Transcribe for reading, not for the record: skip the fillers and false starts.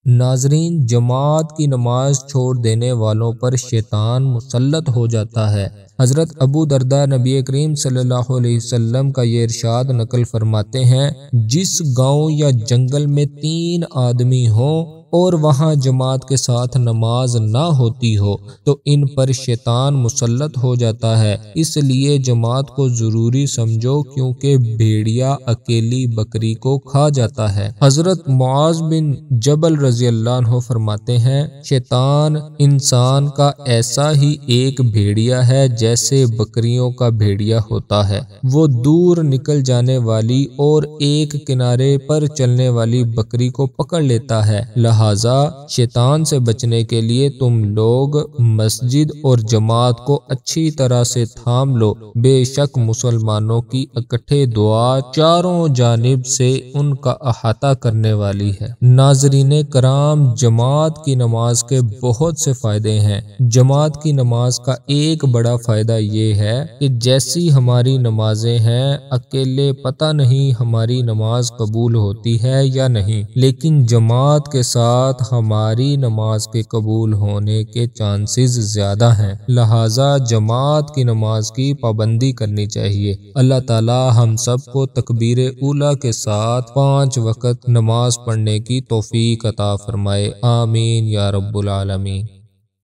ناظرین، جماعت کی نماز چھوڑ دینے والوں پر شیطان مسلط ہو جاتا ہے۔ حضرت ابو درداء نبی کریم صلی اللہ علیہ وسلم کا یہ ارشاد نقل فرماتے ہیں، جس گاؤں یا جنگل میں 3 آدمی ہوں اور وہاں جماعت کے ساتھ نماز نہ ہوتی ہو تو ان پر شیطان مسلط ہو جاتا ہے۔ اس لیے جماعت کو ضروری سمجھو، کیونکہ بھیڑیا اکیلی بکری کو کھا جاتا ہے۔ حضرت معاذ بن جبل رضی اللہ عنہ فرماتے ہیں، شیطان انسان کا ایسا ہی ایک بھیڑیا ہے جیسے بکریوں کا بھیڑیا ہوتا ہے۔ وہ دور نکل جانے والی اور ایک کنارے پر چلنے والی بکری کو پکڑ لیتا ہے۔ لہذا شیطان سے بچنے کے لیے تم لوگ مسجد اور جماعت کو اچھی طرح سے تھام لو، بے شک مسلمانوں کی اکٹھے دعا چاروں جانب سے ان کا احاطہ کرنے والی ہے۔ ناظرین کرام، جماعت کی نماز کے بہت سے فائدے ہیں۔ جماعت کی نماز کا ایک بڑا فائدہ یہ ہے کہ جیسی ہماری نمازیں ہیں، اکیلے پتہ نہیں ہماری نماز قبول ہوتی ہے یا نہیں، لیکن جماعت کے ساتھ ہماری نماز کے قبول ہونے کے چانسز زیادہ ہیں۔ لہٰذا جماعت کی نماز کی پابندی کرنی چاہیے۔ اللہ تعالی ہم سب کو تکبیر اولیٰ کے ساتھ 5 وقت نماز پڑھنے کی توفیق عطا فرمائے، آمین یا رب العالمین۔